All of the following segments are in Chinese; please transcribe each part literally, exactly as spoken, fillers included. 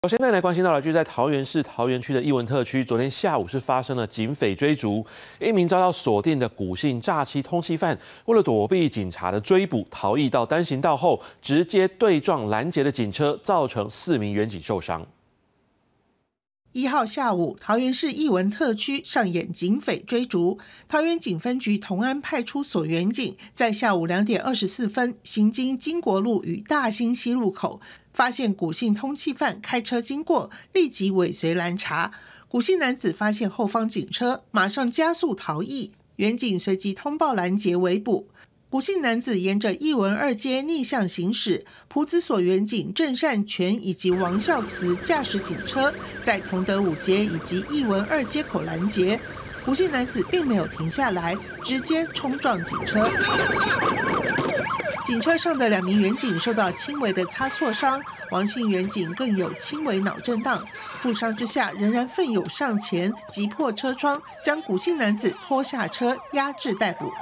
现在来关心到了，就在桃园市桃园区的艺文特区，昨天下午是发生了警匪追逐，一名遭到锁定的古姓诈欺通缉犯，为了躲避警察的追捕，逃逸到单行道后，直接对撞拦截的警车，造成四名员警受伤。 一号下午，桃园市艺文特区上演警匪追逐。桃园警分局同安派出所员警在下午两点二十四分，行经金国路与大兴西路口，发现古姓通缉犯开车经过，立即尾随拦查。古姓男子发现后方警车，马上加速逃逸，员警随即通报拦截围捕。 古姓男子沿着艺文二街逆向行驶，朴子所员警郑善全以及王孝慈驾驶警车，在同德五街以及艺文二街口拦截。古姓男子并没有停下来，直接冲撞警车。警车上的两名员警受到轻微的擦挫伤，王姓员警更有轻微脑震荡。负伤之下，仍然奋勇向前，击破车窗，将古姓男子拖下车，压制逮捕。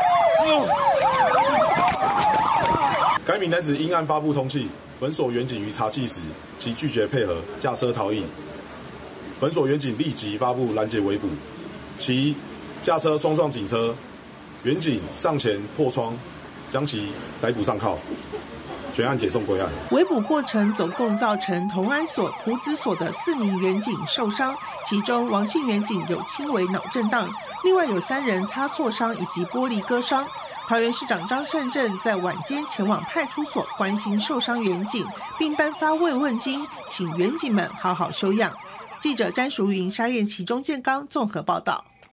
该名男子因案发布通缉，本所员警于查缉时，其拒绝配合，驾车逃逸。本所员警立即发布拦截围捕，其驾车冲撞警车，员警上前破窗，将其逮捕上铐。 全案解送归案。 围捕过程总共造成同安所、朴子所的四名员警受伤，其中王姓员警有轻微脑震荡，另外有三人擦挫伤以及玻璃割伤。桃园市长张善政在晚间前往派出所关心受伤员警，并颁发慰问金，请员警们好好休养。记者詹淑云、沙燕其中建刚综合报道。